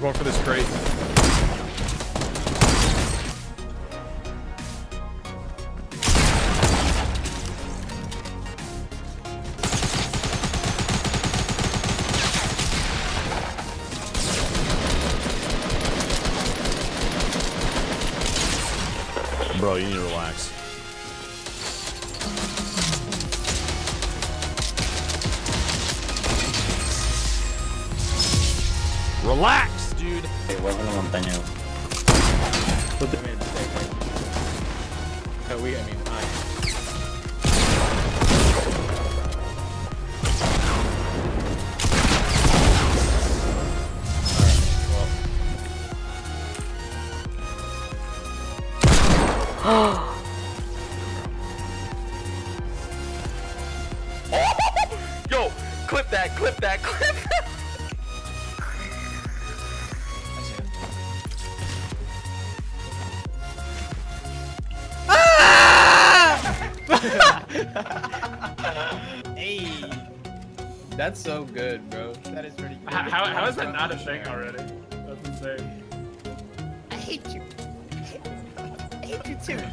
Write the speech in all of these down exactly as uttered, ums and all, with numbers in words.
going for this crate. Bro, you need to relax. Relax, dude. Hey, vuelve a la montaña. Oh, we, I mean, I. Yo, clip that, clip that, clip that. Hey, that's so good, bro. That is pretty good. How, how is that not a thing already? That's insane. I hate you. I hate you too.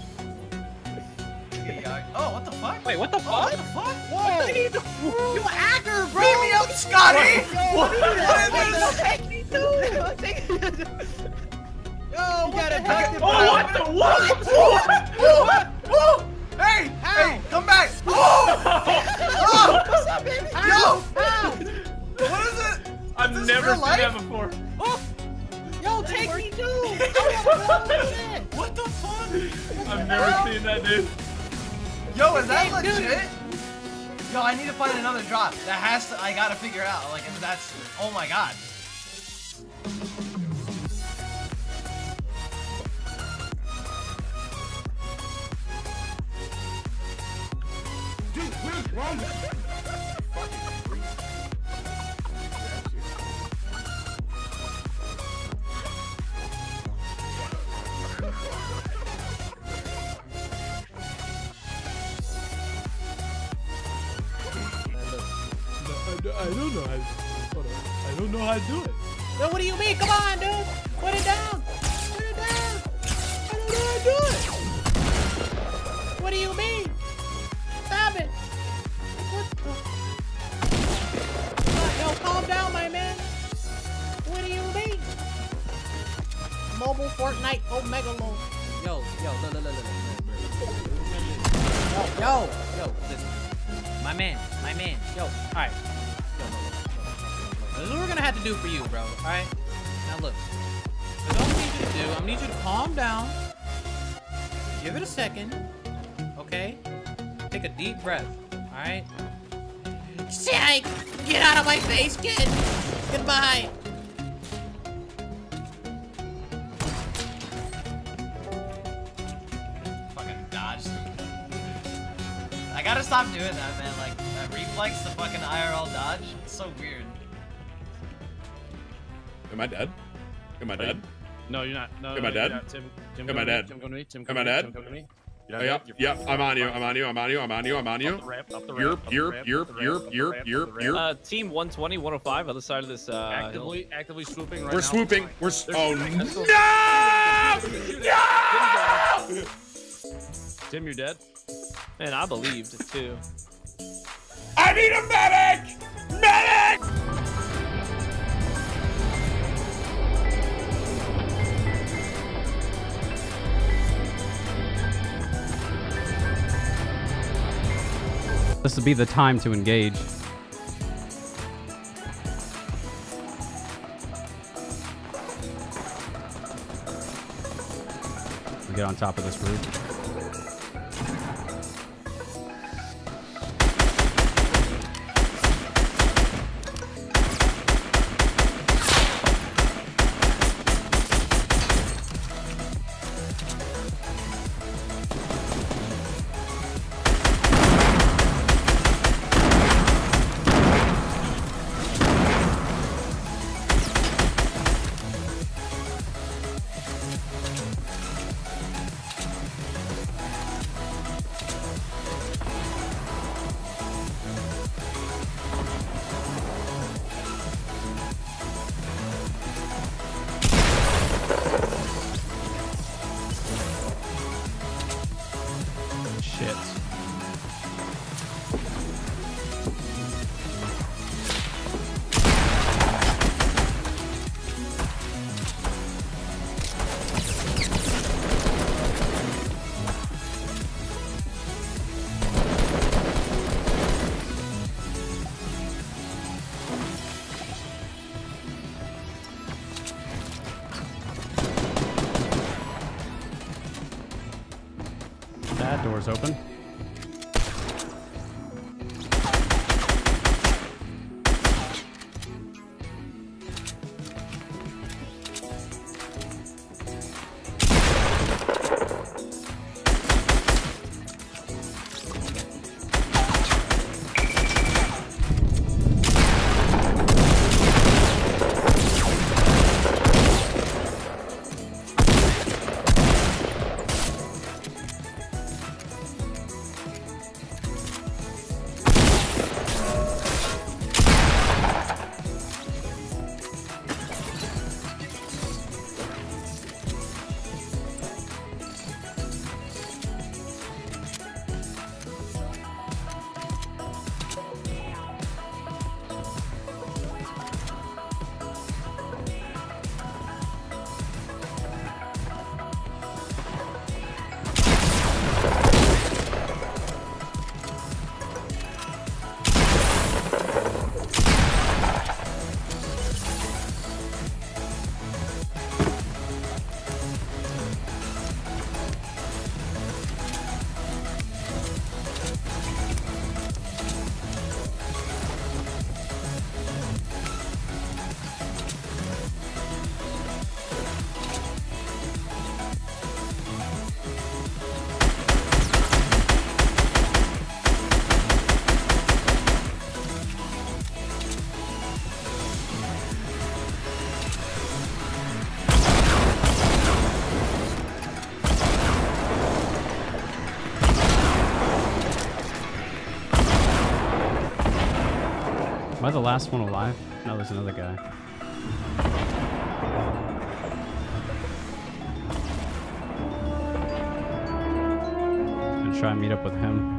Oh, what the fuck? Wait, what the Oh, fuck? what the fuck? Whoa! You hacker, bro! Beat me up, Scotty! What, what is this? Take me too! Yo, you gotta heck? Oh, what the what? Whoa! Whoa! Hey! Hey! Come back! Whoa! Oh! What's up, baby? Yo! Ow! What is it? I've Is this never real seen life? that before. Oh! Yo, take me too! What the fuck? I've never seen that, dude. Yo, is that Hey, dude. legit? Yo, I need to find another drop. That has to. I gotta figure out. Like, if that's. Oh my god. Dude, where's wrong? I don't know how to, hold on. I don't know how to do it. Yo, what do you mean? Come on, dude! Put it down! Put it down! I don't know how to do it! What do you mean? Stop it! What the? Yo, calm down, my man! What do you mean? Mobile Fortnite Omega Low. Yo, yo, look, look, look, look, look. Yo! Yo, listen. My man, my man. Yo, alright. Yo, look, look, look, look, look. This is what we're gonna have to do for you, bro. Alright? Now look. This is what I need you to do. I'm gonna need you to calm down. Give it a second. Okay? Take a deep breath. Alright? Psych! Get out of my face, kid! Goodbye! Fucking dodge. I gotta stop doing that, man. Like, that reflex, the fucking I R L dodge. It's so weird. Am I dead? Am I dead? No, you're not. No, Am I no, dead? you're not. Tim, Tim, Am come I to me, dead? Tim, come to me. Tim, Am come I to me. dead? Tim, come to me. Oh, yep, yep. I'm on you. I'm on you. I'm on you. I'm on you. I'm on you. I'm on you. Up the ramp, up the Yerp, ramp, up the yerp, ramp, yerp, up the yerp, ramp, up the yerp, ramp, yerp, up the yerp. Uh, team one twenty, one oh five, other side of this. Uh, hill. Actively, actively swooping right We're now. swooping. We're. s- Oh Let's go. no! No! Tim, you're dead. Man, I believed too. I need a medic! Medic! This would be the time to engage. We get on top of this roof. Doors open. Am I the last one alive? No, there's another guy. I'm gonna try and meet up with him.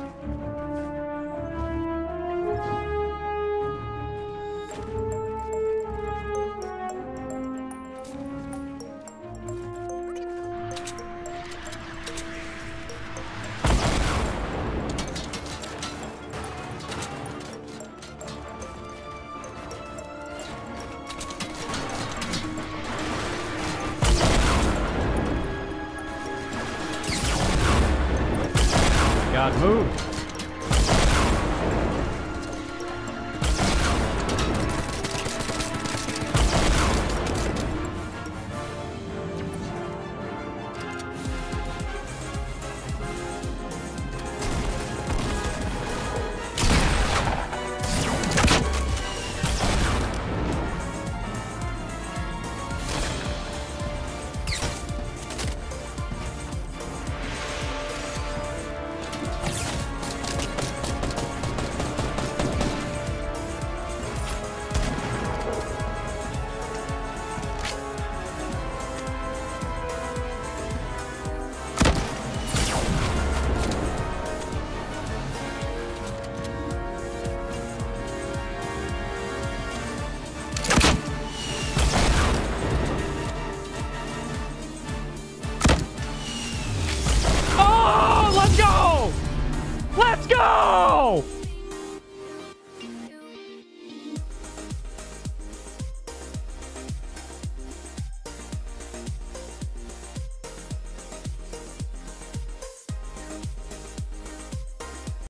God, move! Let's go!